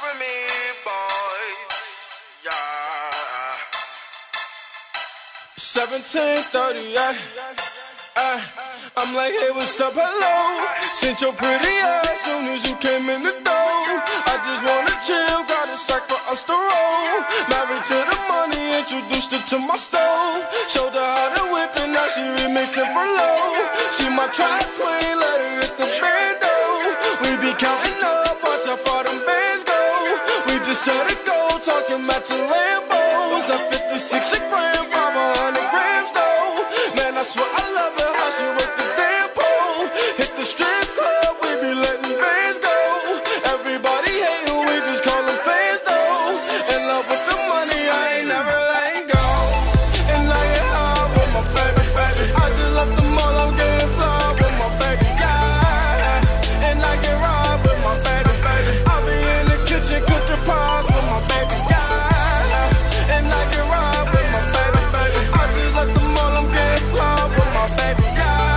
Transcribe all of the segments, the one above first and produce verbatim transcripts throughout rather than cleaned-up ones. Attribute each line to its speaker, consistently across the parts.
Speaker 1: Remy boy, yeah.
Speaker 2: seventeen thirty-eight, ay, I'm like, hey, what's up, hello? Sent your pretty ass soon as you came in the door. I just wanna chill, got a sack for us to roll. Married to the money, introduced her to my stove. Showed her how to whip and now she remixing for low. She my track queen, let her hit the bando. We be counting up, watch how far them bands go. We just set it go, talking matching Lambos. At fifty-six a gram, five hundred grams though. Man, I swear I love her, how she work the damn pole. Hit the strip club, we be letting bands go. Everybody hating, we just call them fans though. In love with the money, I ain't never letting go. And I get high with my baby, baby. I just left the mall, I'm getting fly with my baby, yeah. And I get robbed with my baby, baby. I be in the kitchen cooking pies with my baby, yeah. And I get robbed with my baby, baby. I just left the mall, I'm getting fly with my baby,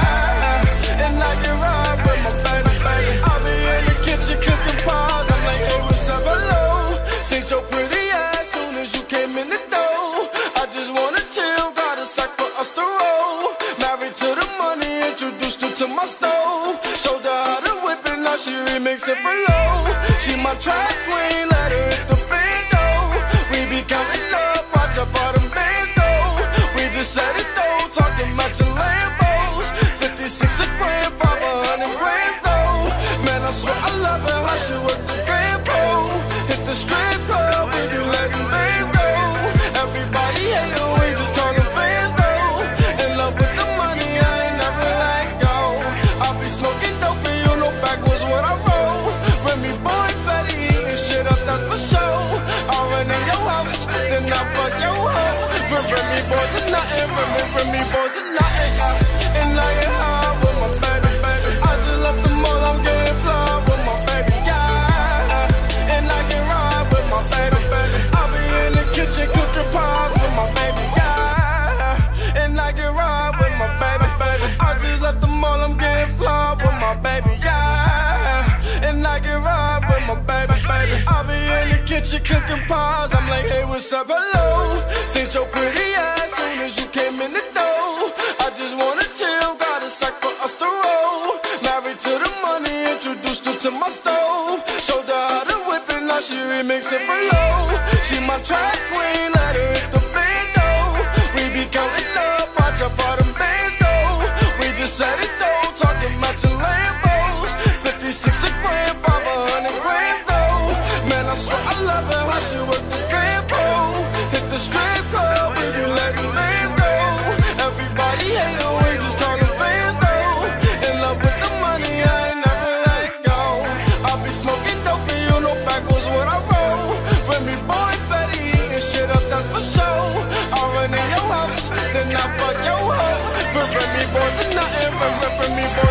Speaker 2: yeah. And I get robbed with my baby, baby. I be in the kitchen cooking pies. I'm like, hey, what's up, hello? Seen your pretty ass soon as you came in the door. I just wanna chill, got a sack for us to roll. Married to the money, introduced her to my stove. Showed her how to whip it, now she remixing for low. She my track queen, let her hit the bando. We be counting up, watch how far them bands go. We just set it though, talking matching Lambos. fifty-six a gram, five hundred grams though. Man, I swear I love her, how she work the grand pole. Hit the strip club, we be letting bands go. Everybody hate her, we just call them fans though. In love with the money, I ain't never let go. I be smoking dope and you know backwards what I roll. Remy boy, Fetty, eating shit up, that's for sure. I run in your house, then I fuck your hoe. Remy boys are nothing, Remy, Remy boys are nothing, yeah. And I get high with my baby, baby. I just left the mall, I'm getting fly with my baby, yeah. And I get ride with my baby, baby. I be in the kitchen cooking pies with my baby, yeah. And I get ride with my baby, baby. I just left the mall, I'm getting fly with my baby, yeah. And I get ride with my baby, baby. I be in the kitchen cooking pies. I'm like, hey, what's up, hello? Seen your pretty ass soon as you came in the door. I just wanna chill, got a sack for us to roll. Married to the money, introduced her to my stove. Showed her how to whip it, now she remixing for low. She my track queen, let her hit the bando. We be counting up, watch how far them bands go. We just set it though, talking matching Lambos. fifty-six a gram, five hundred grams though. Man, I swear I love her, how she work the grand pole. Hit the strip club, we be letting bands go. Everybody hate her, we just call them fans though. In love with the money, I ain't never let go. I be smoking dope and you know backwards what I roll. Remy boy, Fetty, eating shit up, that's for sure. I run in your house, then I fuck your hoe. But Remy boys are nothing, Remy, Remy boys